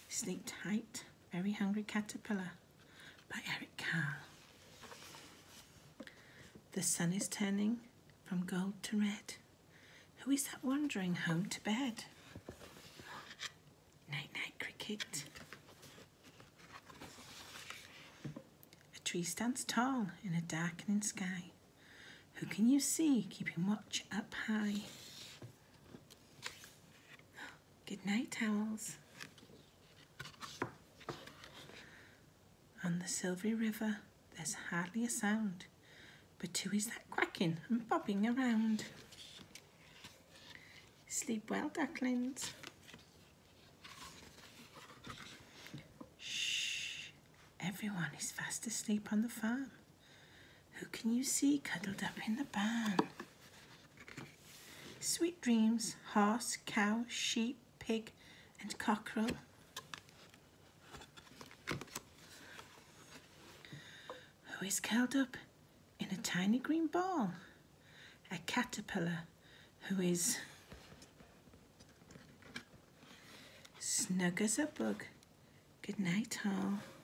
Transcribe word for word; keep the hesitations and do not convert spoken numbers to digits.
Sleep Tight, Very Hungry Caterpillar by Eric Carle. The sun is turning from gold to red. Who is that wandering home to bed? Night night cricket. A tree stands tall in a darkening sky. Who can you see keeping watch up high? Good night, owls. On the silvery river there's hardly a sound, but who is that quacking and bobbing around? Sleep well, ducklings. Shh, everyone is fast asleep on the farm. Who can you see cuddled up in the barn? Sweet dreams, horse, cow, sheep, pig and cockerel. Who is curled up in a tiny green ball? A caterpillar who is snug as a bug. Good night, all.